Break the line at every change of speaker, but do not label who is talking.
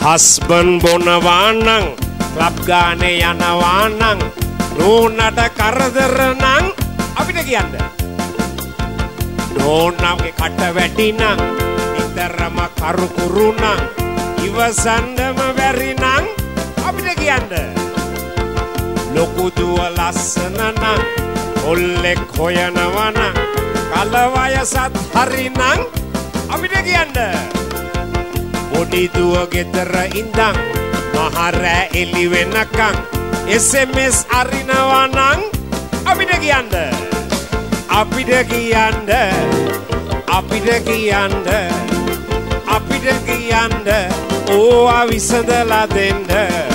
husband බොනවා නම් club ගානේ යනවා නම් නෝනට කරදර නම් අපිට කියන්න නෝනගේ කට වැටි නම් නිතරම කරුකුරු නම් ඉවසන්නම බැරි නම් අපිට කියන්න ලොකු දුව ලස්සන නම් ඔල්ලෙක් හොයනවා නම් කල වයසත් හරි නම් අපිට කියන්න පොඩි දුව ගෙදර ඉඳන් මහරෑ එළි වෙනකන් SMS අරිනවා නම් අපිට කියන්න අපිට කියන්න අපිට කියන්න අපිට කියන්න ඕවා විසඳලා දෙන්න